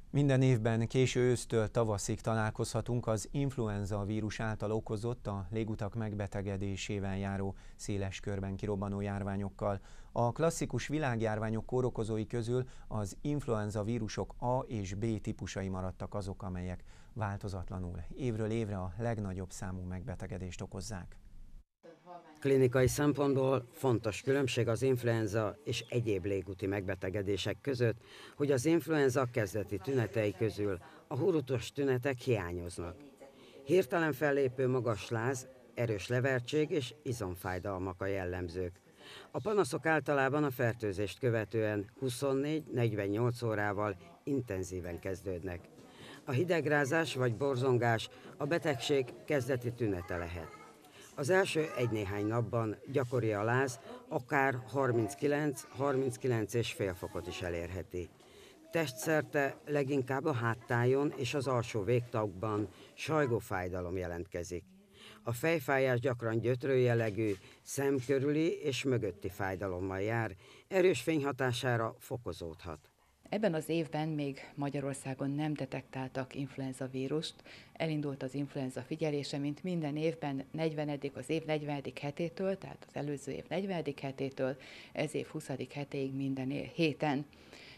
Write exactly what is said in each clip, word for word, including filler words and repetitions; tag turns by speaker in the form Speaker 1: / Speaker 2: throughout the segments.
Speaker 1: Minden évben késő ősztől tavaszig találkozhatunk az influenza vírus által okozott, a légutak megbetegedésével járó, széles körben kirobbanó járványokkal. A klasszikus világjárványok kórokozói közül az influenza vírusok A és B típusai maradtak azok, amelyek változatlanul évről évre a legnagyobb számú megbetegedést okozzák.
Speaker 2: Klinikai szempontból fontos különbség az influenza és egyéb légúti megbetegedések között, hogy az influenza kezdeti tünetei közül a hurutos tünetek hiányoznak. Hirtelen fellépő magas láz, erős levertség és izomfájdalmak a jellemzők. A panaszok általában a fertőzést követően huszonnégy-negyvennyolc órával intenzíven kezdődnek. A hidegrázás vagy borzongás a betegség kezdeti tünete lehet. Az első egy-néhány napban gyakori a láz, akár harminckilenc-harminckilenc egész öt fokot is elérheti. Testszerte leginkább a háttájon és az alsó végtagban sajgó fájdalom jelentkezik. A fejfájás gyakran gyötrő jellegű, szem körüli és mögötti fájdalommal jár, erős fény hatására fokozódhat.
Speaker 3: Ebben az évben még Magyarországon nem detektáltak influenza vírust. Elindult az influenza figyelése, mint minden évben negyvenedik az év negyvenedik hetétől, tehát az előző év negyvenedik hetétől, ez év huszadik hetéig minden héten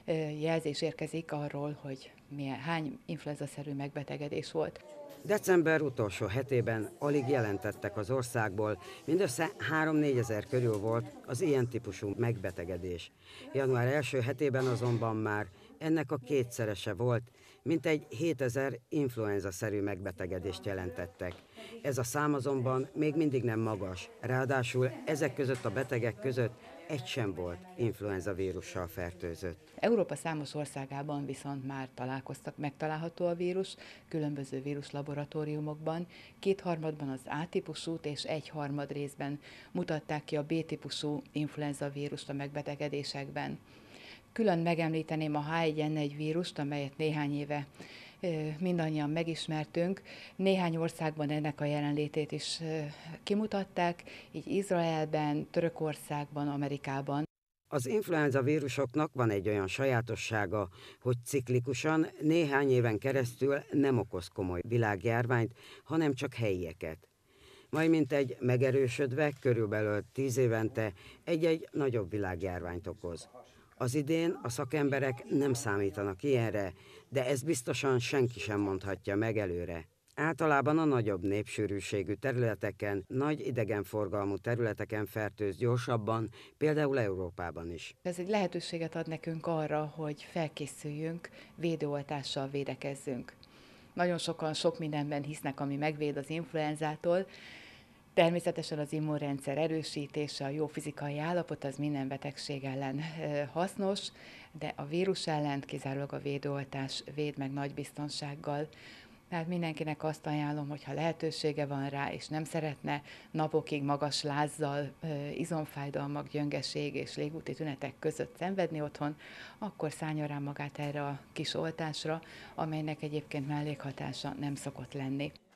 Speaker 3: jelzés érkezik arról, hogy milyen, hány influenza-szerű megbetegedés volt.
Speaker 2: December utolsó hetében alig jelentettek az országból, mindössze három-négyezer körül volt az ilyen típusú megbetegedés. Január első hetében azonban már ennek a kétszerese volt, mintegy hétezer influenza-szerű megbetegedést jelentettek. Ez a szám azonban még mindig nem magas, ráadásul ezek között a betegek között egy sem volt influenza vírussal fertőzött.
Speaker 3: Európa számos országában viszont már találkoztak, megtalálható a vírus, különböző víruslaboratóriumokban, kétharmadban az A-típusút és egyharmad részben mutatták ki a B-típusú influenza vírust a megbetegedésekben. Külön megemlíteném a H egy N egy vírust, amelyet néhány éve mindannyian megismertünk. Néhány országban ennek a jelenlétét is kimutatták, így Izraelben, Törökországban, Amerikában.
Speaker 2: Az influenza vírusoknak van egy olyan sajátossága, hogy ciklikusan néhány éven keresztül nem okoz komoly világjárványt, hanem csak helyieket. Majd mintegy megerősödve körülbelül tíz évente egy-egy nagyobb világjárványt okoz. Az idén a szakemberek nem számítanak ilyenre, de ezt biztosan senki sem mondhatja meg előre. Általában a nagyobb népsűrűségű területeken, nagy idegenforgalmú területeken fertőz gyorsabban, például Európában is.
Speaker 3: Ez egy lehetőséget ad nekünk arra, hogy felkészüljünk, védőoltással védekezzünk. Nagyon sokan sok mindenben hisznek, ami megvéd az influenzától. Természetesen az immunrendszer erősítése, a jó fizikai állapot az minden betegség ellen hasznos, de a vírus ellen kizárólag a védőoltás véd meg nagy biztonsággal. Tehát mindenkinek azt ajánlom, hogy ha lehetősége van rá, és nem szeretne napokig magas lázzal, izomfájdalmak, gyöngeség és légúti tünetek között szenvedni otthon, akkor szállja rá magát erre a kis oltásra, amelynek egyébként mellékhatása nem szokott lenni.